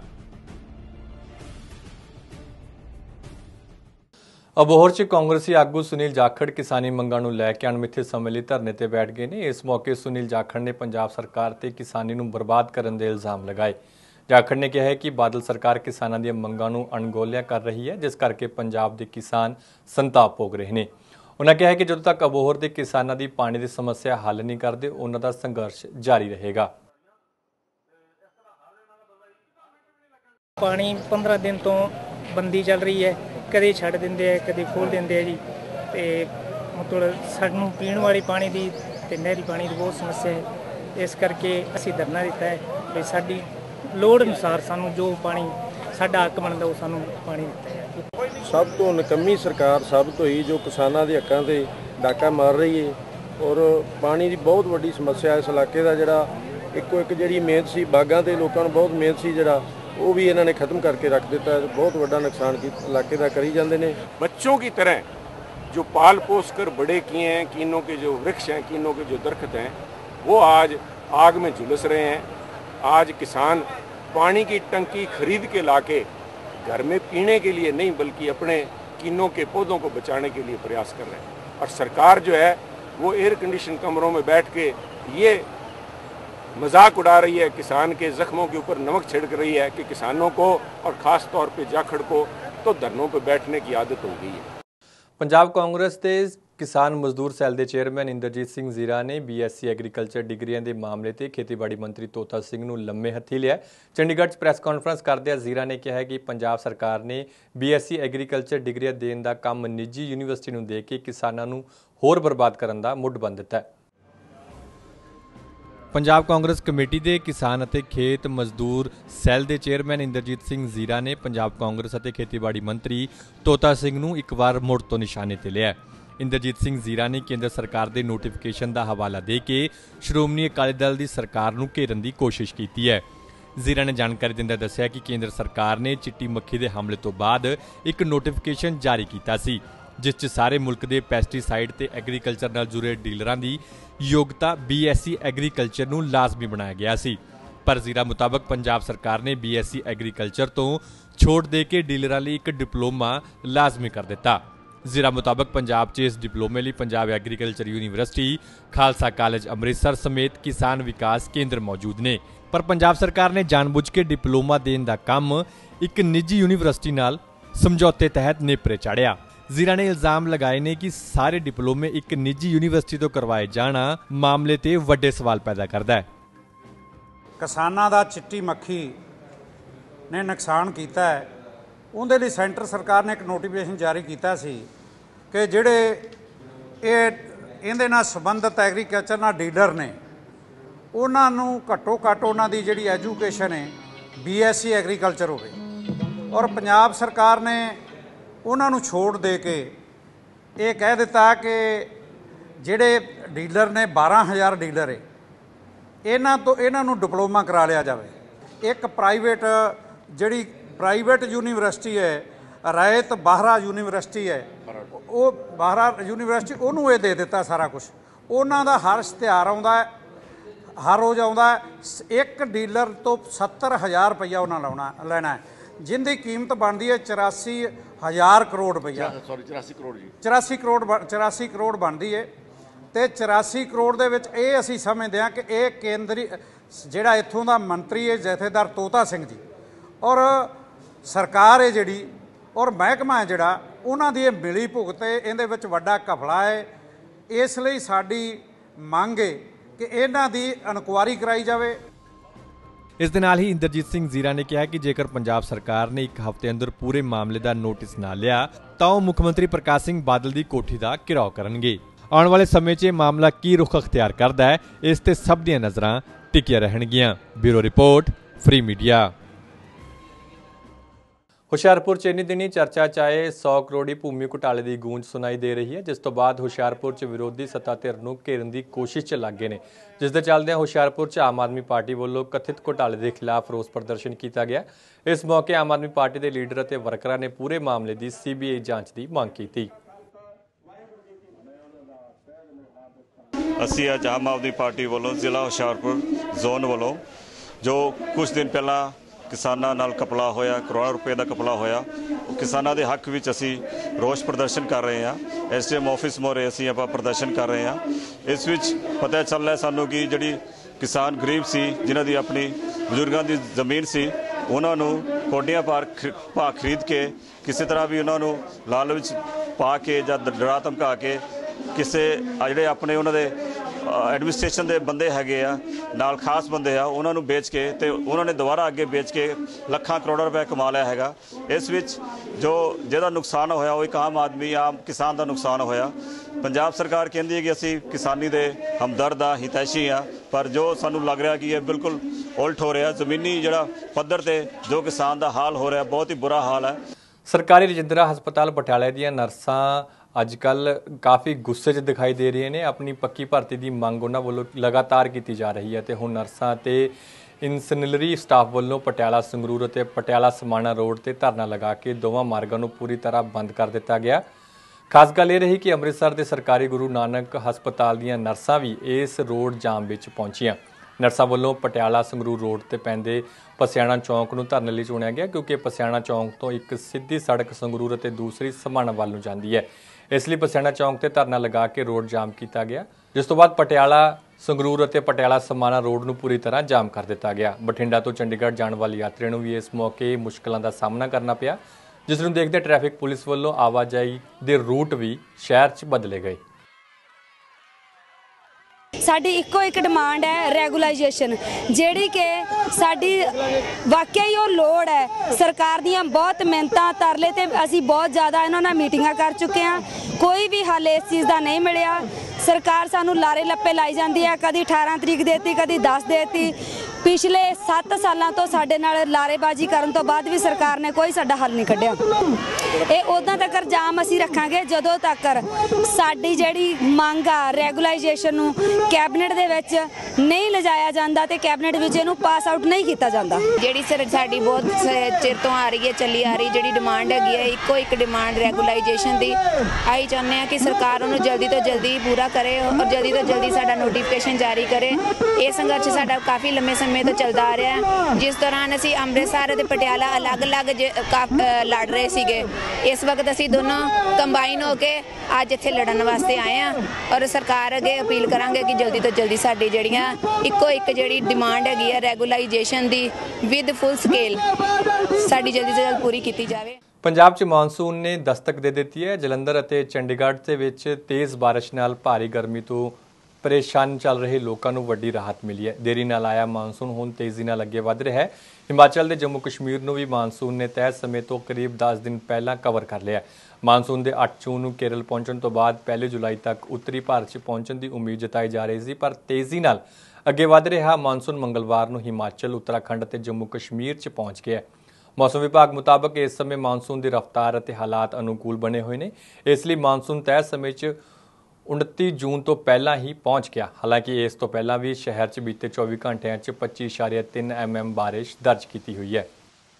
Abohar 'ਚ ਕਾਂਗਰਸੀ ਆਗੂ ਸੁਨੀਲ ਜਾਖੜ ਕਿਸਾਨੀ ਮੰਗਾਂ ਨੂੰ ਲੈ ਕੇ ਅਣਮਿੱਥੇ ਸਮੇਂ ਲਈ ਧਰਨੇ ਤੇ ਬੈਠ ਗਏ ਨੇ। ਇਸ ਮੌਕੇ ਸੁਨੀਲ ਜਾਖੜ ਨੇ ਪੰਜਾਬ ਸਰਕਾਰ ਤੇ ਕਿਸਾਨੀ ਨੂੰ ਬਰਬਾਦ ਕਰਨ ਦੇ ਇਲਜ਼ਾਮ ਲਗਾਏ। ਜਾਖੜ ਨੇ ਕਿਹਾ ਕਿ ਬਾਦਲ ਸਰਕਾਰ ਕਿਸਾਨਾਂ ਦੀਆਂ ਮੰਗਾਂ ਨੂੰ ਅਣਗੌਲਿਆ ਕਰ ਰਹੀ ਹੈ, ਜਿਸ ਕਰਕੇ ਪੰਜਾਬ ਦੇ ਕਿਸਾਨ ਸੰਤਾਪ ਭੋਗ ਰਹੇ ਨੇ। ਉਹਨਾਂ ਕਿਹਾ ਕਿ ਜਦੋਂ ਤੱਕ ਅਬੋਹਰ ਦੇ ਕਿਸਾਨਾਂ ਦੀ ਪਾਣੀ ਦੀ ਸਮੱਸਿਆ ਹੱਲ ਨਹੀਂ ਕਰਦੇ, ਉਹਨਾਂ ਦਾ ਸੰਘਰਸ਼ ਜਾਰੀ ਰਹੇਗਾ। ਪਾਣੀ ਪੰਦਰਾਂ ਦਿਨ ਤੋਂ ਬੰਦੀ ਚੱਲ ਰਹੀ ਹੈ, ਕਦੇ ਛੱਡ ਦਿੰਦੇ ਆ, ਕਦੇ ਖੋਲ੍ਹ ਦਿੰਦੇ ਆ ਜੀ। ਤੇ ਮਤਲਬ ਸਾਨੂੰ ਪੀਣ ਵਾਲੀ ਪਾਣੀ ਦੀ ਤੇ ਨਹਿਰੀ ਪਾਣੀ ਦੀ ਬਹੁਤ ਸਮੱਸਿਆ ਹੈ। ਇਸ ਕਰਕੇ ਅਸੀਂ ਧਰਨਾ ਦਿੱਤਾ ਹੈ ਵੀ ਸਾਡੀ ਲੋੜ ਅਨੁਸਾਰ ਸਾਨੂੰ ਜੋ ਪਾਣੀ ਸਾਡਾ ਹੱਕ ਬਣਦਾ ਉਹ ਸਾਨੂੰ ਪਾਣੀ ਦਿੱਤਾ ਜਾਵੇ। ਸਭ ਤੋਂ ਨਿਕੰਮੀ ਸਰਕਾਰ ਸਾਬਤ ਹੋਈ ਜੋ ਕਿਸਾਨਾਂ ਦੇ ਹੱਕਾਂ ਤੇ ਡਾਕਾ ਮਾਰ ਰਹੀ ਹੈ। ਔਰ ਪਾਣੀ ਦੀ ਬਹੁਤ ਵੱਡੀ ਸਮੱਸਿਆ ਇਸ ਇਲਾਕੇ ਦਾ, ਜਿਹੜਾ ਇੱਕੋ ਇੱਕ ਜਿਹੜੀ ਮਿਹਨਤ ਸੀ, ਬਾਗਾਂ ਤੇ ਲੋਕਾਂ ਨੂੰ ਬਹੁਤ ਮਿਹਨਤ ਸੀ, ਜਿਹੜਾ वो भी इन्होंने ख़त्म करके रख देता है। बहुत बड़ा नुकसान की इलाके का करी जाते हैं। बच्चों की तरह जो पाल पोस कर बड़े किए हैं, कीनों के जो वृक्ष हैं, कीनों के जो दरख्त हैं, वो आज आग में झुलस रहे हैं। आज किसान पानी की टंकी खरीद के लाके घर में पीने के लिए नहीं, बल्कि अपने कीनों के पौधों को बचाने के लिए प्रयास कर रहे हैं। और सरकार जो है वो एयर कंडीशन कमरों में बैठ के ये मजाक उड़ा रही है, किसान के जख्मों के ऊपर नमक छिड़क रही है कि किसानों को और ख़ास तौर पे जाखड़ को तो धरनों पे बैठने की आदत हो गई है। पंजाब कांग्रेस के किसान मजदूर सैल के चेयरमैन इंद्रजीत सिंह जीरा ने बी एस सी एग्रीकल्चर डिग्रियां के मामले से खेतीबाड़ी मंत्री तोता सिंह नूं लम्मे हत्थी लिया। चंडीगढ़ च प्रैस कॉन्फ्रेंस करदे जीरा ने कहा कि पंजाब सरकार ने बी एस सी एग्रीकल्चर डिग्रियां देण दा काम निजी यूनीवर्सिटी नूं दे के किसानां नूं होर बर्बाद करन दा मुੱਢ ਬੰਨ ਦਿੱਤਾ है। पंजाब कांग्रेस कमेटी के किसान ਅਤੇ खेत मजदूर सैल के चेयरमैन इंद्रजीत सिंह जीरा ने पंजाब कांग्रेस ਅਤੇ खेतीबाड़ी मंत्री तोता सिंह नूं एक बार मुड़ तो निशाने ते लिया। इंद्रजीत सिंह जीरा ने केंद्र सरकार के नोटिफिकेशन का हवाला दे के श्रोमणी अकाली दल की सरकार नूं घेरन की कोशिश की है। जीरा ने जानकारी दिंदे दस्सिया कि केंद्र सरकार ने चिट्टी मक्खी के हमले तो बाद एक नोटिफिकेशन जारी किया सी, जिस च सारे मुल्क के पैसटीसाइड ते एग्रीकल्चर नाल जुड़े डीलरां दी योग्यता बी एस सी एग्रीकल्चर नूं लाजमी बनाया गया सी। पर ਜ਼ੀਰਾ ਮੁਤਾਬਕ ਪੰਜਾਬ ਸਰਕਾਰ ਨੇ ਬੀਐਸਸੀ ਐਗਰੀਕਲਚਰ ਤੋਂ ਛੋਟ ਦੇ ਕੇ ਡੀਲਰਾਂ ਲਈ ਇੱਕ ਡਿਪਲੋਮਾ ਲਾਜ਼ਮੀ ਕਰ ਦਿੱਤਾ। ਜ਼ੀਰਾ ਮੁਤਾਬਕ ਪੰਜਾਬ 'ਚ ਇਸ ਡਿਪਲੋਮੇ ਲਈ Punjab agriculture university, Khalsa college Amritsar ਸਮੇਤ ਕਿਸਾਨ ਵਿਕਾਸ ਕੇਂਦਰ ਮੌਜੂਦ ਨੇ। ਪਰ ਪੰਜਾਬ ਸਰਕਾਰ ਨੇ ਜਾਣਬੁੱਝ ਕੇ ਡਿਪਲੋਮਾ ਦੇਣ ਦਾ ਕੰਮ ਇੱਕ ਨਿੱਜੀ ਯੂਨੀਵਰਸਿਟੀ ਨਾਲ ਸਮਝੌਤੇ ਤਹਿਤ ਨੇਪਰੇ ਚਾੜਿਆ। ਜ਼ੀਰਾ ਨੇ ਇਲਜ਼ਾਮ ਲਗਾਏ ਨੇ ਕਿ ਸਾਰੇ ਡਿਪਲੋਮੇ ਇੱਕ ਨਿੱਜੀ ਯੂਨੀਵਰਸਿਟੀ ਤੋਂ ਕਰਵਾਏ ਜਾਣਾ ਮਾਮਲੇ ਤੇ ਵੱਡੇ ਸਵਾਲ ਪੈਦਾ ਕਰਦਾ ਹੈ। ਕਿਸਾਨਾਂ ਦਾ ਚਿੱਟੀ ਮੱਖੀ ਨੇ ਨੁਕਸਾਨ ਕੀਤਾ ਹੈ, ਉਹਦੇ ਲਈ ਸੈਂਟਰ ਸਰਕਾਰ ਨੇ ਇੱਕ ਨੋਟੀਫਿਕੇਸ਼ਨ ਜਾਰੀ ਕੀਤਾ ਸੀ ਕਿ ਜਿਹੜੇ ਇਹ ਇਹਦੇ ਨਾਲ ਸੰਬੰਧਿਤ ਐਗਰੀਕਲਚਰ ਨਾਲ ਡੀਲਰ ਨੇ ਉਹਨਾਂ ਨੂੰ ਘੱਟੋ ਘੱਟ ਉਹਨਾਂ ਦੀ ਜਿਹੜੀ ਐਜੂਕੇਸ਼ਨ ਹੈ ਬੀਐਸਸੀ ਐਗਰੀਕਲਚਰ ਹੋਵੇ। ਔਰ ਪੰਜਾਬ ਸਰਕਾਰ ਨੇ ਉਹਨਾਂ ਨੂੰ ਛੋਟ ਦੇ ਕੇ ਇਹ ਕਹਿ ਦਿੱਤਾ ਕਿ ਜਿਹੜੇ ਡੀਲਰ ਨੇ ਬਾਰਾਂ ਹਜ਼ਾਰ ਡੀਲਰ ਹੈ ਇਹਨਾਂ ਤੋਂ ਇਹਨਾਂ ਨੂੰ ਡਿਪਲੋਮਾ ਕਰਾ ਲਿਆ ਜਾਵੇ। ਇੱਕ ਪ੍ਰਾਈਵੇਟ ਜਿਹੜੀ ਪ੍ਰਾਈਵੇਟ ਯੂਨੀਵਰਸਿਟੀ ਹੈ, ਰਾਇਤ ਬਾਹਰਾ ਯੂਨੀਵਰਸਿਟੀ ਹੈ, ਉਹ ਬਾਹਰਾ ਯੂਨੀਵਰਸਿਟੀ ਉਹਨੂੰ ਇਹ ਦੇ ਦਿੱਤਾ ਸਾਰਾ ਕੁਛ। ਉਹਨਾਂ ਦਾ ਹਰ ਇਸ਼ਤਿਹਾਰ ਆਉਂਦਾ ਹੈ, ਹਰ ਰੋਜ਼ ਆਉਂਦਾ ਹੈ। ਇੱਕ ਡੀਲਰ ਤੋਂ ਸੱਤਰ ਹਜ਼ਾਰ ਰੁਪਈਆ ਉਹਨਾਂ ਲਾਉਣਾ ਲੈਣਾ ਹੈ, ਜਿੰਦੀ ਕੀਮਤ ਬਣਦੀ ਹੈ ਚੁਰਾਸੀ ਹਜ਼ਾਰ ਕਰੋੜ ਰੁਪਈਆ। ਸੌਰੀ ਚੁਰਾਸੀ ਕਰੋੜ ਜੀ ਚੁਰਾਸੀ ਕਰੋੜ ਚੁਰਾਸੀ ਕਰੋੜ ਬਣਦੀ ਹੈ। ਅਤੇ ਚੁਰਾਸੀ ਕਰੋੜ ਦੇ ਵਿੱਚ ਇਹ ਅਸੀਂ ਸਮਝਦੇ ਹਾਂ ਕਿ ਇਹ ਕੇਂਦਰੀ ਜਿਹੜਾ ਇੱਥੋਂ ਦਾ ਮੰਤਰੀ ਹੈ ਜਥੇਦਾਰ ਤੋਤਾ ਸਿੰਘ ਜੀ ਔਰ ਸਰਕਾਰ ਹੈ ਜਿਹੜੀ ਔਰ ਮਹਿਕਮਾ ਹੈ ਜਿਹੜਾ, ਉਹਨਾਂ ਦੀ ਇਹ ਮਿਲੀ ਭੁਗਤ ਹੈ, ਇਹਦੇ ਵਿੱਚ ਵੱਡਾ ਘਪਲਾ ਹੈ। ਇਸ ਲਈ ਸਾਡੀ ਮੰਗ ਹੈ ਕਿ ਇਹਨਾਂ ਦੀ ਇਨਕੁਆਇਰੀ ਕਰਾਈ ਜਾਵੇ। ਇਸ ਦੇ ਨਾਲ ਹੀ ਇੰਦਰਜੀਤ ਸਿੰਘ ਜ਼ੀਰਾ ਨੇ ਕਿਹਾ ਕਿ ਜੇਕਰ ਪੰਜਾਬ ਸਰਕਾਰ ਨੇ ਇੱਕ ਹਫ਼ਤੇ ਅੰਦਰ ਪੂਰੇ ਮਾਮਲੇ ਦਾ ਨੋਟਿਸ ਨਾ ਲਿਆ ਤਾਂ ਉਹ ਮੁੱਖ ਮੰਤਰੀ ਪ੍ਰਕਾਸ਼ ਸਿੰਘ ਬਾਦਲ ਦੀ ਕੋਠੀ ਦਾ ਘਿਰਾਓ ਕਰਨਗੇ। ਆਉਣ ਵਾਲੇ ਸਮੇਂ 'ਚ ਇਹ ਮਾਮਲਾ ਕੀ ਰੁਖ ਅਖਤਿਆਰ ਕਰਦਾ ਹੈ, ਇਸ ਤੇ ਸਭ ਦੀਆਂ ਨਜ਼ਰਾਂ ਟਿਕੀਆਂ ਰਹਿਣਗੀਆਂ। Bureau report, free media. Hoshiarpur 'ਚ ਇੰਨੀ ਦਿਨੀ ਚਰਚਾ 'ਚ ਆਏ ਸੌ ਕਰੋੜੀ ਭੂਮੀ ਘੁਟਾਲੇ ਦੀ ਗੂੰਜ ਸੁਣਾਈ ਦੇ ਰਹੀ ਹੈ, ਜਿਸ ਤੋਂ ਬਾਅਦ ਹੁਸ਼ਿਆਰਪੁਰ 'ਚ ਵਿਰੋਧੀ ਸੱਤਾ ਧਿਰ ਨੂੰ ਘੇਰਨ ਦੀ ਕੋਸ਼ਿਸ਼ 'ਚ ਲੱਗੇ ਨੇ, ਜਿਸ ਦੇ ਚੱਲਦਿਆਂ ਹੁਸ਼ਿਆਰਪੁਰ 'ਚ ਆਮ ਆਦਮੀ ਪਾਰਟੀ ਵੱਲੋਂ ਕਥਿਤ ਘੁਟਾਲੇ ਦੇ ਖਿਲਾਫ ਰੋਸ ਪ੍ਰਦਰਸ਼ਨ ਕੀਤਾ ਗਿਆ। ਇਸ ਮੌਕੇ ਆਮ ਆਦਮੀ ਪਾਰਟੀ ਦੇ ਲੀਡਰ ਅਤੇ ਵਰਕਰਾਂ ਨੇ ਪੂਰੇ ਮਾਮਲੇ ਦੀ ਸੀਬੀਆਈ ਜਾਂਚ ਦੀ ਮੰਗ ਕੀਤੀ। ਅਸੀਂ ਅੱਜ ਆਮ ਆਦਮੀ ਪਾਰਟੀ ਵੱਲੋਂ ਜ਼ਿਲ੍ਹਾ ਹੁਸ਼ਿਆਰਪੁਰ ਜ਼ੋਨ ਵੱਲੋਂ ਜੋ ਕੁਝ ਦਿਨ ਪਹਿਲਾਂ ਕਿਸਾਨਾਂ ਨਾਲ ਕਪਲਾ ਹੋਇਆ, ਕਰੋੜਾਂ ਰੁਪਏ ਦਾ ਕਪਲਾ ਹੋਇਆ, ਉਹ ਕਿਸਾਨਾਂ ਦੇ ਹੱਕ ਵਿੱਚ ਅਸੀਂ ਰੋਸ ਪ੍ਰਦਰਸ਼ਨ ਕਰ ਰਹੇ ਹਾਂ। ਐਸਡੀਐਮ ਆਫਿਸ ਮੋਰੇ ਅਸੀਂ ਆਪਾਂ ਪ੍ਰਦਰਸ਼ਨ ਕਰ ਰਹੇ ਹਾਂ। ਇਸ ਵਿੱਚ ਪਤਾ ਚੱਲ ਰਿਹਾ ਸਾਨੂੰ ਕਿ ਜਿਹੜੀ ਕਿਸਾਨ ਗਰੀਬ ਸੀ, ਜਿਨ੍ਹਾਂ ਦੀ ਆਪਣੀ ਬਜ਼ੁਰਗਾਂ ਦੀ ਜ਼ਮੀਨ ਸੀ, ਉਹਨਾਂ ਨੂੰ ਕੋਡੀਆਂ ਪਾਰ ਭਾਅ ਖਰੀਦ ਕੇ ਕਿਸੇ ਤਰ੍ਹਾਂ ਵੀ ਉਹਨਾਂ ਨੂੰ ਲਾਲਚ ਪਾ ਕੇ ਜਾਂ ਡਰਾ ਧਮਕਾ ਕੇ ਕਿਸੇ ਜਿਹੜੇ ਆਪਣੇ ਉਹਨਾਂ ਦੇ ਐਡਮਿਨਿਸਟ੍ਰੇਸ਼ਨ ਦੇ ਬੰਦੇ ਹੈਗੇ ਆ, ਨਾਲ ਖਾਸ ਬੰਦੇ ਆ, ਉਹਨਾਂ ਨੂੰ ਵੇਚ ਕੇ ਤੇ ਉਹਨਾਂ ਨੇ ਦੁਬਾਰਾ ਅੱਗੇ ਵੇਚ ਕੇ ਲੱਖਾਂ ਕਰੋੜਾਂ ਰੁਪਏ ਕਮਾ ਲਿਆ ਹੈਗਾ। ਇਸ ਵਿੱਚ ਜੋ ਜਿਹਦਾ ਨੁਕਸਾਨ ਹੋਇਆ ਉਹ ਇੱਕ ਆਮ ਆਦਮੀ, ਆਮ ਕਿਸਾਨ ਦਾ ਨੁਕਸਾਨ ਹੋਇਆ। ਪੰਜਾਬ ਸਰਕਾਰ ਕਹਿੰਦੀ ਹੈ ਕਿ ਅਸੀਂ ਕਿਸਾਨੀ ਦੇ ਹਮਦਰਦ ਆ, ਹਿਤੈਸ਼ੀ ਆ, ਪਰ ਜੋ ਸਾਨੂੰ ਲੱਗ ਰਿਹਾ ਕਿ ਇਹ ਬਿਲਕੁਲ ਉਲਟ ਹੋ ਰਿਹਾ। ਜ਼ਮੀਨੀ ਜਿਹੜਾ ਪੱਧਰ ਤੇ ਜੋ ਕਿਸਾਨ ਦਾ ਹਾਲ ਹੋ ਰਿਹਾ, ਬਹੁਤ ਹੀ ਬੁਰਾ ਹਾਲ ਹੈ। ਸਰਕਾਰੀ ਰਜਿੰਦਰਾ ਹਸਪਤਾਲ ਪਟਿਆਲਾ ਦੀਆਂ ਨਰਸਾਂ ਅੱਜ ਕੱਲ੍ਹ ਕਾਫੀ ਗੁੱਸੇ 'ਚ ਦਿਖਾਈ ਦੇ ਰਹੀਆਂ ਨੇ। ਆਪਣੀ ਪੱਕੀ ਭਰਤੀ ਦੀ ਮੰਗ ਉਹਨਾਂ ਵੱਲੋਂ ਲਗਾਤਾਰ ਕੀਤੀ ਜਾ ਰਹੀ ਹੈ ਅਤੇ ਹੁਣ ਨਰਸਾਂ ਅਤੇ ਇਨਸਨਲਰੀ ਸਟਾਫ ਵੱਲੋਂ ਪਟਿਆਲਾ ਸੰਗਰੂਰ ਅਤੇ ਪਟਿਆਲਾ ਸਮਾਣਾ ਰੋਡ 'ਤੇ ਧਰਨਾ ਲਗਾ ਕੇ ਦੋਵਾਂ ਮਾਰਗਾਂ ਨੂੰ ਪੂਰੀ ਤਰ੍ਹਾਂ ਬੰਦ ਕਰ ਦਿੱਤਾ ਗਿਆ। ਖਾਸ ਗੱਲ ਇਹ ਰਹੀ ਕਿ ਅੰਮ੍ਰਿਤਸਰ ਦੇ ਸਰਕਾਰੀ ਗੁਰੂ ਨਾਨਕ ਹਸਪਤਾਲ ਦੀਆਂ ਨਰਸਾਂ ਵੀ ਇਸ ਰੋਡ ਜਾਮ ਵਿੱਚ ਪਹੁੰਚੀਆਂ। ਨਰਸਾਂ ਵੱਲੋਂ ਪਟਿਆਲਾ ਸੰਗਰੂਰ ਰੋਡ 'ਤੇ ਪੈਂਦੇ ਪਸਿਆਣਾ ਚੌਂਕ ਨੂੰ ਧਰਨੇ ਲਈ ਚੁਣਿਆ ਗਿਆ, ਕਿਉਂਕਿ ਪਸਿਆਣਾ ਚੌਂਕ ਤੋਂ ਇੱਕ ਸਿੱਧੀ ਸੜਕ ਸੰਗਰੂਰ ਅਤੇ ਦੂਸਰੀ ਸਮਾਣਾ ਵੱਲ ਨੂੰ ਜਾਂਦੀ ਹੈ। ਇਸ ਲਈ ਪਸਿਆਣਾ ਚੌਂਕ 'ਤੇ ਧਰਨਾ ਲਗਾ ਕੇ ਰੋਡ ਜਾਮ ਕੀਤਾ ਗਿਆ, ਜਿਸ ਤੋਂ ਬਾਅਦ ਪਟਿਆਲਾ ਸੰਗਰੂਰ ਅਤੇ ਪਟਿਆਲਾ ਸਮਾਣਾ ਰੋਡ ਨੂੰ ਪੂਰੀ ਤਰ੍ਹਾਂ ਜਾਮ ਕਰ ਦਿੱਤਾ ਗਿਆ। ਬਠਿੰਡਾ ਤੋਂ ਚੰਡੀਗੜ੍ਹ ਜਾਣ ਵਾਲੇ ਯਾਤਰੀਆਂ ਨੂੰ ਵੀ ਇਸ ਮੌਕੇ ਮੁਸ਼ਕਲਾਂ ਦਾ ਸਾਹਮਣਾ ਕਰਨਾ ਪਿਆ, ਜਿਸ ਨੂੰ ਦੇਖਦੇ ਟ੍ਰੈਫਿਕ ਪੁਲਿਸ ਵੱਲੋਂ ਆਵਾਜਾਈ ਦੇ ਰੂਟ ਵੀ ਸ਼ਹਿਰ 'ਚ ਬਦਲੇ ਗਏ। ਸਾਡੀ ਇੱਕੋ ਇੱਕ ਡਿਮਾਂਡ ਹੈ ਰੈਗੂਲਾਈਜੇਸ਼ਨ, ਜਿਹੜੀ ਕਿ ਸਾਡੀ ਵਾਕਿਆ ਹੀ ਉਹ ਲੋੜ ਹੈ। ਸਰਕਾਰ ਦੀਆਂ ਬਹੁਤ ਮਿਹਨਤਾਂ ਤਰਲੇ ਤੇ ਅਸੀਂ ਬਹੁਤ ਜ਼ਿਆਦਾ ਇਹਨਾਂ ਨਾਲ ਮੀਟਿੰਗਾਂ ਕਰ ਚੁੱਕੇ ਹਾਂ, ਕੋਈ ਵੀ ਹੱਲ ਇਸ ਚੀਜ਼ ਦਾ ਨਹੀਂ ਮਿਲਿਆ। ਸਰਕਾਰ ਸਾਨੂੰ ਲਾਰੇ ਲੱਪੇ ਲਾਈ ਜਾਂਦੀ ਹੈ, ਕਦੀ ਅਠਾਰਾਂ ਤਰੀਕ ਦੇਤੀ, ਕਦੀ ਦਸ ਦੇਤੀ। ਪਿਛਲੇ ਸੱਤ ਸਾਲਾਂ ਤੋਂ ਸਾਡੇ ਨਾਲ ਲਾਰੇਬਾਜ਼ੀ ਕਰਨ ਤੋਂ ਬਾਅਦ ਵੀ ਸਰਕਾਰ ਨੇ ਕੋਈ ਸਾਡਾ ਹੱਲ ਨਹੀਂ ਕੱਢਿਆ। ਇਹ ਉਦੋਂ ਤੱਕ ਜਾਮ ਅਸੀਂ ਰੱਖਾਂਗੇ ਜਦੋਂ ਤੱਕ ਸਾਡੀ ਜਿਹੜੀ ਮੰਗ ਆ ਰੈਗੂਲਾਈਜੇਸ਼ਨ ਨੂੰ ਕੈਬਨਿਟ ਦੇ ਵਿੱਚ ਨਹੀਂ ਲਿਜਾਇਆ ਜਾਂਦਾ ਤੇ ਕੈਬਨਿਟ ਵਿੱਚ ਇਹਨੂੰ ਪਾਸ ਆਊਟ ਨਹੀਂ ਕੀਤਾ ਜਾਂਦਾ। ਜਿਹੜੀ ਸਰ ਸਾਡੀ ਬਹੁਤ ਚਿਰ ਤੋਂ ਆ ਰਹੀ ਹੈ, ਚੱਲੀ ਆ ਰਹੀ ਜਿਹੜੀ ਡਿਮਾਂਡ ਹੈਗੀ ਹੈ, ਇੱਕੋ ਇੱਕ ਡਿਮਾਂਡ ਰੈਗੂਲਾਈਜੇਸ਼ਨ ਦੀ। ਆਈ ਚਾਹੁੰਦੇ ਹਾਂ ਕਿ ਸਰਕਾਰ ਉਹਨੂੰ ਜਲਦੀ ਤੋਂ ਜਲਦੀ ਪੂਰਾ ਕਰੇ ਔਰ ਜਲਦੀ ਤੋਂ ਜਲਦੀ ਸਾਡਾ ਨੋਟੀਫਿਕੇਸ਼ਨ ਜਾਰੀ ਕਰੇ। ਇਹ ਸੰਘਰਸ਼ ਸਾਡਾ ਕਾਫੀ ਲੰਮੇ ਸਮੇਂ ਸਮੇਂ ਤੋਂ ਚੱਲਦਾ ਆ ਰਿਹਾ ਹੈ, ਜਿਸ ਦੌਰਾਨ ਅਸੀਂ ਅੰਮ੍ਰਿਤਸਰ ਅਤੇ ਪਟਿਆਲਾ ਅਲੱਗ-ਅਲੱਗ ਲੜ ਰਹੇ ਸੀਗੇ। ਇਸ ਵਕਤ ਅਸੀਂ ਦੋਨੋਂ ਕੰਬਾਈਨ ਹੋ ਕੇ ਅੱਜ ਇੱਥੇ ਲੜਨ ਵਾਸਤੇ ਆਏ ਹਾਂ ਔਰ ਸਰਕਾਰ ਅੱਗੇ ਅਪੀਲ ਕਰਾਂਗੇ ਕਿ ਜਲਦੀ ਤੋਂ ਜਲਦੀ ਸਾਡੀ ਜਿਹੜੀਆਂ ਇੱਕੋ ਇੱਕ ਜਿਹੜੀ ਡਿਮਾਂਡ ਹੈਗੀ ਹੈ ਰੈਗੂਲਾਈਜੇਸ਼ਨ ਦੀ ਵਿਦ ਫੁੱਲ ਸਕੇਲ ਸਾਡੀ ਜਲਦੀ ਤੋਂ ਜਲਦ ਪੂਰੀ ਕੀਤੀ ਜਾਵੇ। ਪੰਜਾਬ 'ਚ ਮਾਨਸੂਨ ਨੇ ਦਸਤਕ ਦੇ ਦਿੱਤੀ ਹੈ। ਜਲੰਧਰ ਅਤੇ ਚੰਡੀਗੜ੍ਹ ਦੇ ਵਿੱਚ ਤੇਜ਼ ਬਾਰਿਸ਼ ਨਾਲ ਭਾਰੀ ਗਰਮੀ ਤੋਂ ਪਰੇਸ਼ਾਨ ਚੱਲ ਰਹੇ ਲੋਕਾਂ ਨੂੰ ਵੱਡੀ ਰਾਹਤ ਮਿਲੀ ਹੈ। ਦੇਰੀ ਨਾਲ ਆਇਆ ਮਾਨਸੂਨ ਹੁਣ ਤੇਜ਼ੀ ਨਾਲ ਅੱਗੇ ਵਧ ਰਿਹਾ ਹੈ। ਹਿਮਾਚਲ ਦੇ ਜੰਮੂ ਕਸ਼ਮੀਰ ਨੂੰ ਵੀ ਮਾਨਸੂਨ ਨੇ ਤੈਅ ਸਮੇਂ ਤੋਂ ਕਰੀਬ ਦਸ ਦਿਨ ਪਹਿਲਾਂ ਕਵਰ ਕਰ ਲਿਆ। ਮਾਨਸੂਨ ਦੇ ਅੱਠ ਜੂਨ ਨੂੰ ਕੇਰਲ ਪਹੁੰਚਣ ਤੋਂ ਬਾਅਦ ਪਹਿਲੀ ਜੁਲਾਈ ਤੱਕ ਉੱਤਰੀ ਭਾਰਤ 'ਚ ਪਹੁੰਚਣ ਦੀ ਉਮੀਦ ਜਤਾਈ ਜਾ ਰਹੀ ਸੀ, ਪਰ ਤੇਜ਼ੀ ਨਾਲ ਅੱਗੇ ਵਧ ਰਿਹਾ ਮਾਨਸੂਨ ਮੰਗਲਵਾਰ ਨੂੰ ਹਿਮਾਚਲ, ਉੱਤਰਾਖੰਡ ਅਤੇ ਜੰਮੂ ਕਸ਼ਮੀਰ 'ਚ ਪਹੁੰਚ ਗਿਆ। ਮੌਸਮ ਵਿਭਾਗ ਮੁਤਾਬਕ ਇਸ ਸਮੇਂ ਮਾਨਸੂਨ ਦੀ ਰਫ਼ਤਾਰ ਅਤੇ ਹਾਲਾਤ ਅਨੁਕੂਲ ਬਣੇ ਹੋਏ ਨੇ, ਇਸ ਲਈ ਮਾਨਸੂਨ ਤੈਅ ਸਮੇਂ 'ਚ ਉਨੱਤੀ ਜੂਨ ਤੋਂ ਪਹਿਲਾਂ ਹੀ ਪਹੁੰਚ ਗਿਆ। ਹਾਲਾਂਕਿ ਇਸ ਤੋਂ ਪਹਿਲਾਂ ਵੀ ਸ਼ਹਿਰ 'ਚ ਬੀਤੇ ਚੌਵੀ ਘੰਟਿਆਂ 'ਚ ਪੱਚੀ ਇਸ਼ਾਰੀਆ ਤਿੰਨ ਐਮ ਐਮ ਬਾਰਿਸ਼ ਦਰਜ ਕੀਤੀ ਹੋਈ ਹੈ।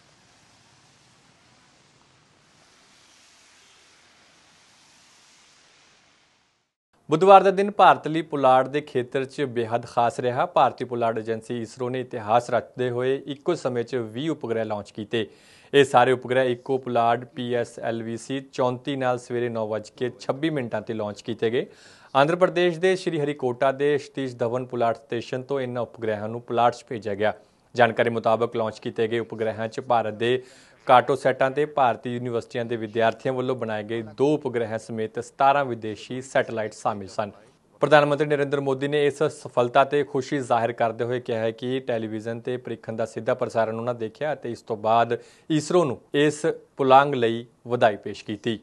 ਬੁੱਧਵਾਰ ਦਾ ਦਿਨ ਭਾਰਤ ਲਈ ਪੁਲਾੜ ਦੇ ਖੇਤਰ 'ਚ ਬੇਹੱਦ ਖਾਸ ਰਿਹਾ। ਭਾਰਤੀ ਪੁਲਾੜ ਏਜੰਸੀ ਇਸਰੋ ਨੇ ਇਤਿਹਾਸ ਰਚਦੇ ਹੋਏ ਇੱਕੋ ਸਮੇਂ 'ਚ ਵੀਹ ਉਪਗ੍ਰਹਿ ਲਾਂਚ ਕੀਤੇ। ਇਹ ਸਾਰੇ ਉਪਗ੍ਰਹਿ ਇੱਕੋ ਪੁਲਾੜ ਪੀ ਐਸ ਐਲ ਵੀ ਸੀ ਚੌਂਤੀ ਨਾਲ ਸਵੇਰੇ ਨੌ ਵੱਜ ਕੇ ਛੱਬੀ ਮਿੰਟਾਂ 'ਤੇ ਲਾਂਚ ਕੀਤੇ ਗਏ। ਆਂਧਰਾ ਪ੍ਰਦੇਸ਼ ਦੇ ਸ਼੍ਰੀ ਹਰੀਕੋਟਾ ਦੇ ਸਤੀਸ਼ ਧਵਨ ਪੁਲਾੜ ਸਟੇਸ਼ਨ ਤੋਂ ਇਹਨਾਂ ਉਪਗ੍ਰਹਿਾਂ ਨੂੰ ਪੁਲਾੜ 'ਚ ਭੇਜਿਆ ਗਿਆ। ਜਾਣਕਾਰੀ ਮੁਤਾਬਕ ਲਾਂਚ ਕੀਤੇ ਗਏ ਉਪਗ੍ਰਹਿਾਂ 'ਚ ਭਾਰਤ ਦੇ ਕਾਰਟੋਸੈਟਾਂ ਤੇ ਭਾਰਤੀ ਯੂਨੀਵਰਸਿਟੀਆਂ ਦੇ ਵਿਦਿਆਰਥੀਆਂ ਵੱਲੋਂ ਬਣਾਏ ਗਏ ਦੋ ਉਪਗ੍ਰਹਿਾਂ ਸਮੇਤ ਸਤਾਰਾਂ ਵਿਦੇਸ਼ੀ ਸੈਟੇਲਾਈਟ ਸ਼ਾਮਿਲ ਸਨ। ਪ੍ਰਧਾਨ ਮੰਤਰੀ ਨਰਿੰਦਰ ਮੋਦੀ ਨੇ ਇਸ ਸਫਲਤਾ ਤੇ ਖੁਸ਼ੀ ਜ਼ਾਹਿਰ ਕਰਦੇ ਹੋਏ ਕਿਹਾ ਹੈ ਕਿ ਟੈਲੀਵਿਜ਼ਨ ਤੇ ਪ੍ਰੀਖਣ ਦਾ ਸਿੱਧਾ ਪ੍ਰਸਾਰਣ ਉਹਨਾਂ ਦੇਖਿਆ ਅਤੇ ਇਸ ਤੋਂ ਬਾਅਦ ਇਸਰੋ ਨੂੰ ਇਸ ਪੁਲਾਂਘ ਲਈ ਵਧਾਈ ਪੇਸ਼ ਕੀਤੀ।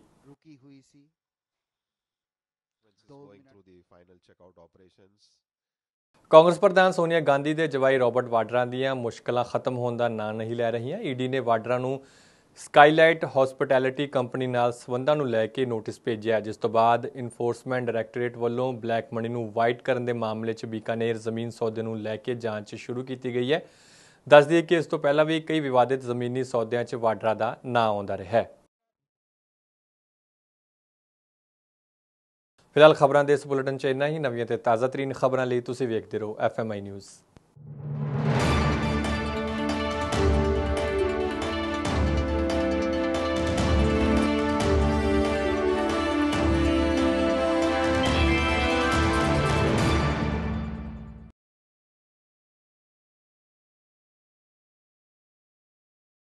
ਕਾਂਗਰਸ ਪ੍ਰਧਾਨ ਸੋਨੀਆ ਗਾਂਧੀ ਦੇ ਜਵਾਈ ਰੋਬਰਟ ਵਾਡਰਾ ਦੀਆਂ ਮੁਸ਼ਕਲਾਂ ਖਤਮ ਹੋਣ ਦਾ ਨਾਂ ਨਹੀਂ ਲੈ ਰਹੀਆਂ। ਈਡੀ ਨੇ ਵਾਡਰਾ ਨੂੰ ਸਕਾਈਲਾਈਟ ਹੌਸਪਿਟੈਲਿਟੀ ਕੰਪਨੀ ਨਾਲ ਸਬੰਧਾਂ ਨੂੰ ਲੈ ਕੇ ਨੋਟਿਸ ਭੇਜਿਆ, ਜਿਸ ਤੋਂ ਬਾਅਦ ਇਨਫੋਰਸਮੈਂਟ ਡਾਇਰੈਕਟੋਰੇਟ ਵੱਲੋਂ ਬਲੈਕ ਮਨੀ ਨੂੰ ਵਾਈਟ ਕਰਨ ਦੇ ਮਾਮਲੇ 'ਚ ਬੀਕਾਨੇਰ ਜ਼ਮੀਨ ਸੌਦੇ ਨੂੰ ਲੈ ਕੇ ਜਾਂਚ ਸ਼ੁਰੂ ਕੀਤੀ ਗਈ ਹੈ। ਦੱਸ ਦਈਏ ਕਿ ਇਸ ਤੋਂ ਪਹਿਲਾਂ ਵੀ ਕਈ ਵਿਵਾਦਿਤ ਜ਼ਮੀਨੀ ਸੌਦਿਆਂ 'ਚ ਵਾਡਰਾ ਦਾ ਨਾਂ ਆਉਂਦਾ ਰਿਹਾ ਹੈ। ਫਿਲਹਾਲ ਖਬਰਾਂ ਦੇ ਇਸ ਬੁਲੇਟਿਨ 'ਚ ਇੰਨਾ ਹੀ। ਨਵੀਆਂ ਤੇ ਤਾਜ਼ਾ ਤਰੀਨ ਖਬਰਾਂ ਲਈ ਤੁਸੀਂ ਵੇਖਦੇ ਰਹੋ ਐਫ ਐਮ ਆਈ ਨਿਊਜ਼।